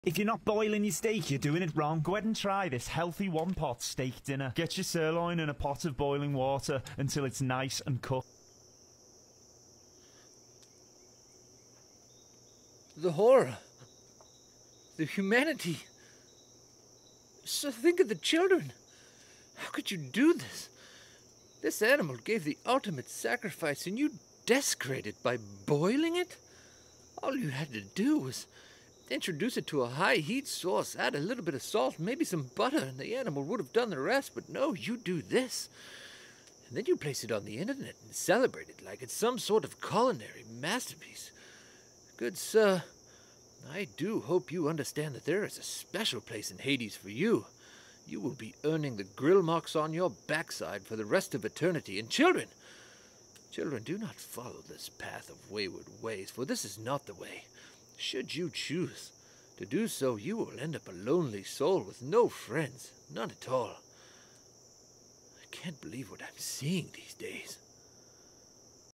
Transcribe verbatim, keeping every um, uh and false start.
If you're not boiling your steak, you're doing it wrong. Go ahead and try this healthy one-pot steak dinner. Get your sirloin in a pot of boiling water until it's nice and cooked. The horror. The humanity. So think of the children. How could you do this? This animal gave the ultimate sacrifice and you desecrate it by boiling it? All you had to do was introduce it to a high heat sauce, add a little bit of salt, maybe some butter, and the animal would have done the rest. But no, you do this. And then you place it on the internet and celebrate it like it's some sort of culinary masterpiece. Good sir, I do hope you understand that there is a special place in Hades for you. You will be earning the grill marks on your backside for the rest of eternity. And children, children, do not follow this path of wayward ways, for this is not the way. Should you choose to do so, you will end up a lonely soul with no friends, none at all. I can't believe what I'm seeing these days.